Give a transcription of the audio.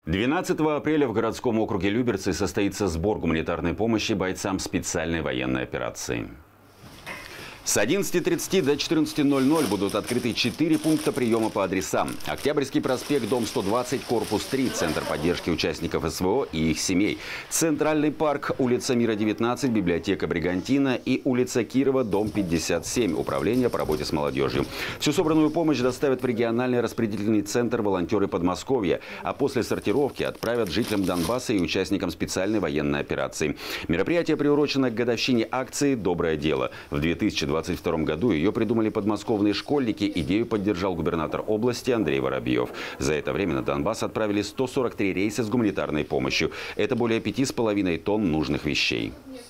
12 апреля в городском округе Люберцы состоится сбор гуманитарной помощи бойцам специальной военной операции. С 11:30 до 14:00 будут открыты 4 пункта приема по адресам: Октябрьский проспект, дом 120, корпус 3, Центр поддержки участников СВО и их семей, Центральный парк, улица Мира, 19, библиотека Бригантина и улица Кирова, дом 57, управление по работе с молодежью. Всю собранную помощь доставят в региональный распределительный центр волонтеры Подмосковья, а после сортировки отправят жителям Донбасса и участникам специальной военной операции. Мероприятие приурочено к годовщине акции «Доброе дело». В 2022 году ее придумали подмосковные школьники. Идею поддержал губернатор области Андрей Воробьев. За это время на Донбасс отправили 143 рейса с гуманитарной помощью. Это более 5,5 тонн нужных вещей.